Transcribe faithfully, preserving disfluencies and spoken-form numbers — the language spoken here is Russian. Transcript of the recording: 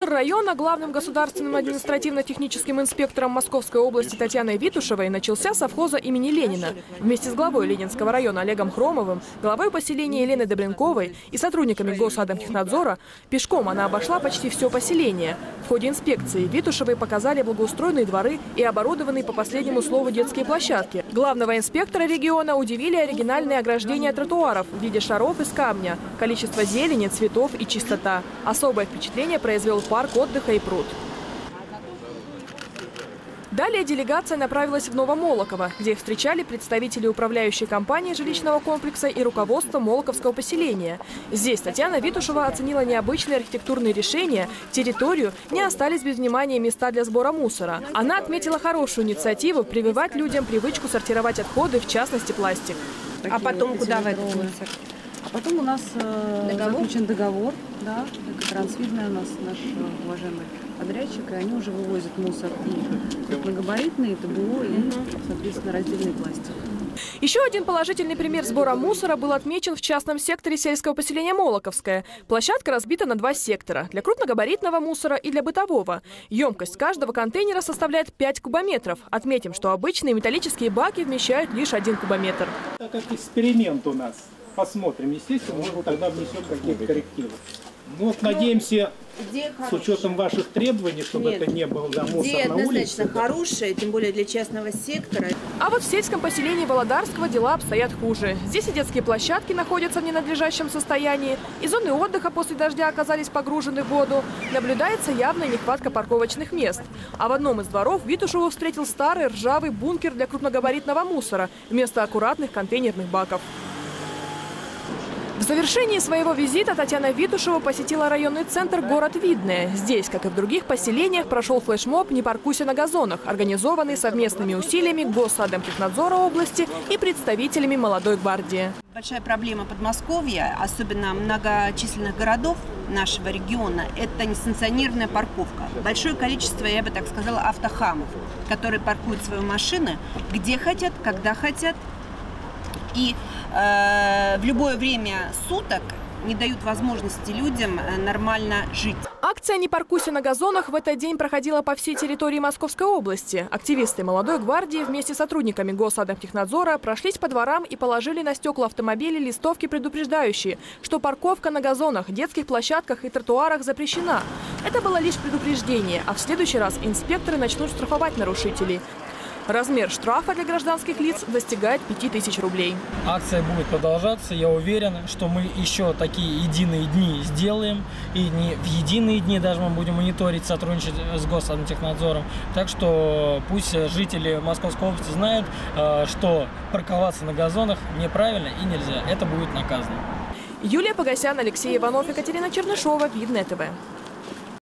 Осмотр района главным государственным административно-техническим инспектором Московской области Татьяной Витушевой начался с совхоза имени Ленина. Вместе с главой Ленинского района Олегом Хромовым, главой поселения Еленой Добренковой и сотрудниками Госадмтехнадзора пешком она обошла почти все поселение. В ходе инспекции Витушевой показали благоустроенные дворы и оборудованные по последнему слову детские площадки. Главного инспектора региона удивили оригинальные ограждения тротуаров в виде шаров из камня, количество зелени, цветов и чистота. Особое впечатление произвел парк отдыха и пруд. Далее делегация направилась в Новомолоково, где их встречали представители управляющей компании жилищного комплекса и руководства Молоковского поселения. Здесь Татьяна Витушева оценила необычные архитектурные решения, территорию, не остались без внимания места для сбора мусора. Она отметила хорошую инициативу прививать людям привычку сортировать отходы, в частности пластик. А потом куда в этот мусор? А потом у нас э, заключен договор, да, трансфидный у нас наш уважаемый подрядчик, и они уже вывозят мусор и крупногабаритный, и ТБО, и, соответственно, раздельный пластик. Еще один положительный пример сбора мусора был отмечен в частном секторе сельского поселения Молоковское. Площадка разбита на два сектора – для крупногабаритного мусора и для бытового. Емкость каждого контейнера составляет пять кубометров. Отметим, что обычные металлические баки вмещают лишь один кубометр. Так как эксперимент у нас. Посмотрим, естественно, может, тогда внесем какие-то коррективы. Ну, вот, надеемся, с учетом ваших требований, чтобы Нет. это не был за мусор Идея на улице. однозначно хорошая, тем более для частного сектора. А вот в сельском поселении Володарского дела обстоят хуже. Здесь и детские площадки находятся в ненадлежащем состоянии, и зоны отдыха после дождя оказались погружены в воду. Наблюдается явная нехватка парковочных мест. А в одном из дворов Витушеву встретил старый ржавый бункер для крупногабаритного мусора вместо аккуратных контейнерных баков. В завершении своего визита Татьяна Витушева посетила районный центр город Видное. Здесь, как и в других поселениях, прошел флешмоб «Не паркуйся на газонах», организованный совместными усилиями Госадмтехнадзора области и представителями молодой гвардии. Большая проблема Подмосковья, особенно многочисленных городов нашего региона, это несанкционированная парковка. Большое количество, я бы так сказала, автохамов, которые паркуют свои машины где хотят, когда хотят. И э, в любое время суток не дают возможности людям нормально жить. Акция «Не паркуйся на газонах» в этот день проходила по всей территории Московской области. Активисты молодой гвардии вместе с сотрудниками Госадмтехнадзора прошлись по дворам и положили на стекла автомобилей листовки, предупреждающие, что парковка на газонах, детских площадках и тротуарах запрещена. Это было лишь предупреждение, а в следующий раз инспекторы начнут штрафовать нарушителей. Размер штрафа для гражданских лиц достигает пяти тысяч рублей. Акция будет продолжаться. Я уверен, что мы еще такие единые дни сделаем. И не в единые дни даже мы будем мониторить, сотрудничать с Госадмтехнадзором. Так что пусть жители Московской области знают, что парковаться на газонах неправильно и нельзя. Это будет наказано. Юлия Погосян, Алексей Иванов, Екатерина Чернышова, Видное ТВ.